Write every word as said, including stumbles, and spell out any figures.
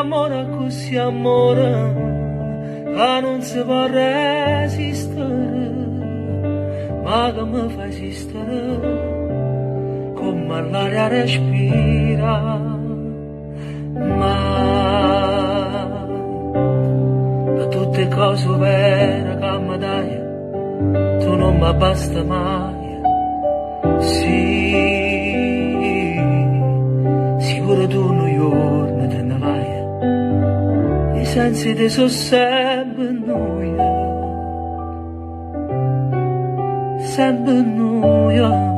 amore così amore, che non si può resistere, ma che mi fa esistere come l'aria respira. Ma da tutte cose vere che mi dai, tu non mi basta mai. Sì, sicuro tu un giorno te ne vai, i sensi ti sono sempre noia, sempre noia.